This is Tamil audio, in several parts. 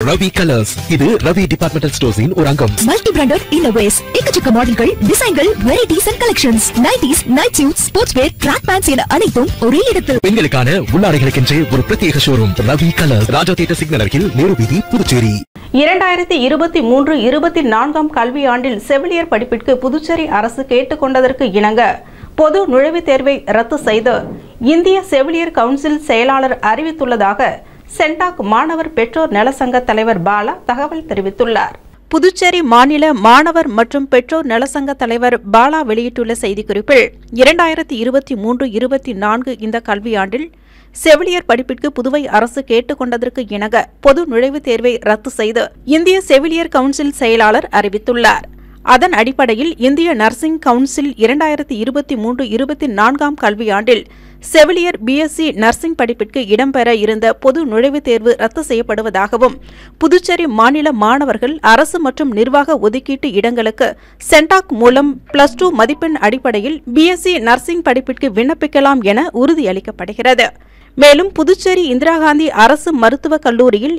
ரவி கலர்ஸ். இது ரவி டிபார்ட்மெண்டல் ஸ்டோர்ஸின் ஒரு அங்கம். மல்டி பிராண்டட் இன்னோவேஸ், எக்கச்சக்க மாடல்கள், டிசைன்கள், varieties and collections, nighties, night suit, sports wear, track pants என அனைத்தும் ஒரே இடத்தில். பெண்களுக்கான உள்ளாடைகளுக்கென்றே ஒரு பிரத்யேக showroom Ravi colours, Raja theatre signal அருகில், நேரு வீதி, புதுச்சேரி. 2023-24 கல்வியாண்டில் செவிலியர் படிப்பிற்கு புதுச்சேரி அரசு கேட்டுக்கொண்டதற்கு இணங்க பொது நுழைவுத் தேர்வை ரத்து செய்து இந்திய செவிலியர் கவுன்சில் செயலாளர் அறிவித்துள்ளதாக சென்டாக் மாணவர் பெற்றோர் நலசங்க தலைவர் பாலா தகவல் தெரிவித்துள்ளார். புதுச்சேரி மாநில மாணவர் மற்றும் பெற்றோர் நலசங்க தலைவர் பாலா வெளியிட்டுள்ள செய்திக்குறிப்பில் 2023-24 இந்த கல்வியாண்டில் செவிலியர் படிப்பிற்கு புதுவை அரசு கேட்டுக்கொண்டதற்கு இணங்க பொது நுழைவுத் தேர்வை ரத்து செய்து இந்திய செவிலியர் கவுன்சில் செயலாளர் அறிவித்துள்ளார். அதன் அடிப்படையில் இந்திய நர்சிங் கவுன்சில் 2023-24 கல்வியாண்டில் செவிலியர் பிஎஸ்சி நர்சிங் படிப்பிற்கு இடம்பெற இருந்த பொது நுழைவுத் தேர்வு ரத்து செய்யப்படுவதாகவும் புதுச்சேரி மாநில மாணவர்கள் அரசு மற்றும் நிர்வாக ஒதுக்கீட்டு இடங்களுக்கு சென்டாக் மூலம் +2 மதிப்பெண் அடிப்படையில் பிஎஸ்சி நர்சிங் படிப்பிற்கு விண்ணப்பிக்கலாம் என உறுதியளிக்கப்படுகிறது. மேலும் புதுச்சேரி இந்திரா காந்தி அரசு மருத்துவக் கல்லூரியில்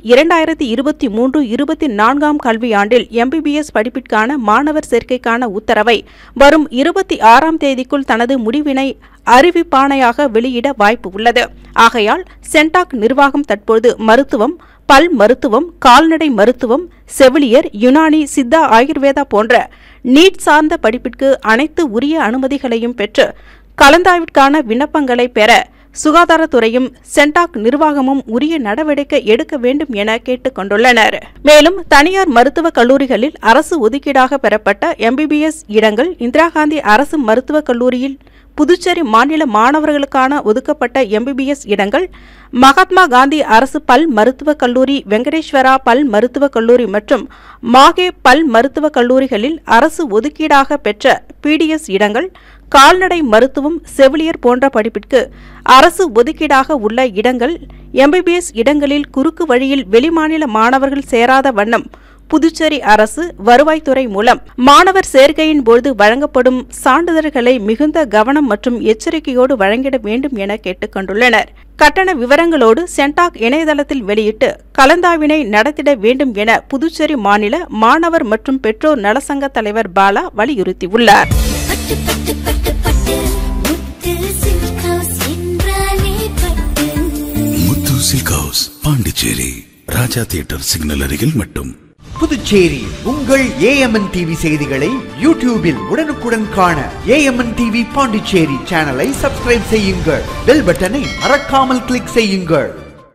2023-24 கல்வியாண்டில் எம்பிபிஎஸ் படிப்பிற்கான மாணவர் சேர்க்கைக்கான உத்தரவை வரும் 26ஆம் தேதிக்குள் தனது முடிவினை அறிவிப்பாணையாக வெளியிட வாய்ப்பு உள்ளது. ஆகையால் சென்டாக் நிர்வாகம் தற்போது மருத்துவம், பல் மருத்துவம், கால்நடை மருத்துவம், செவிலியர், யுனானி, சித்தா, ஆயுர்வேதா போன்ற நீட் சார்ந்த படிப்பிற்கு அனைத்து உரிய அனுமதிகளையும் பெற்று கலந்தாய்விற்கான விண்ணப்பங்களை பெற சுகாதாரத்துறையும் சென்டாக் நிர்வாகமும் உரிய நடவடிக்கை எடுக்க வேண்டும் என கேட்டுக் கொண்டுள்ளனர். மேலும் தனியார் மருத்துவக் கல்லூரிகளில் அரசு ஒதுக்கீடாக பெறப்பட்ட எம்பிபிஎஸ் இடங்கள் இந்திரா காந்தி அரசு மருத்துவக் கல்லூரியில், புதுச்சேரி மாநில மாணவர்களுக்கான ஒதுக்கப்பட்ட எம்பிபிஎஸ் இடங்கள் மகாத்மா காந்தி அரசு பல் மருத்துவக் கல்லூரி, வெங்கடேஸ்வரா பல் மருத்துவக் கல்லூரி மற்றும் மாகே பல் மருத்துவக் கல்லூரிகளில் அரசு ஒதுக்கீடாக பெற்ற பிடிஎஸ் இடங்கள், கால்நடை மருத்துவம், செவிலியர் போன்ற படிப்பிற்கு அரசு ஒதுக்கீடாக உள்ள இடங்கள், எம்பிபிஎஸ் இடங்களில் குறுக்கு வழியில் வெளிமாநில மாணவர்கள் சேராத வண்ணம் புதுச்சேரி அரசு வருவாய்த்துறை மூலம் மாணவர் சேர்க்கையின் போது வழங்கப்படும் சான்றிதழ்களை மிகுந்த கவனம் மற்றும் எச்சரிக்கையோடு வழங்கிட வேண்டும் என கேட்டுக் கொண்டுள்ளனர். கட்டண விவரங்களோடு சென்டாக் இணையதளத்தில் வெளியிட்டு கலந்தாய்வினை நடத்திட வேண்டும் என புதுச்சேரி மாநில மாணவர் மற்றும் பெற்றோர் நலசங்க தலைவர் பாலா வலியுறுத்தியுள்ளார். பாண்டிச்சேரி, ராஜா தியேட்டர் சிக்னல் அருகில் மட்டும். புதுச்சேரி உங்கள் AMNTV செய்திகளை யூடியூபில் உடனுக்குடன் காண AMNTV பாண்டிச்சேரி சேனலை சப்ஸ்கிரைப் செய்யுங்கள். பெல் பட்டனை மறக்காமல் கிளிக் செய்யுங்கள்.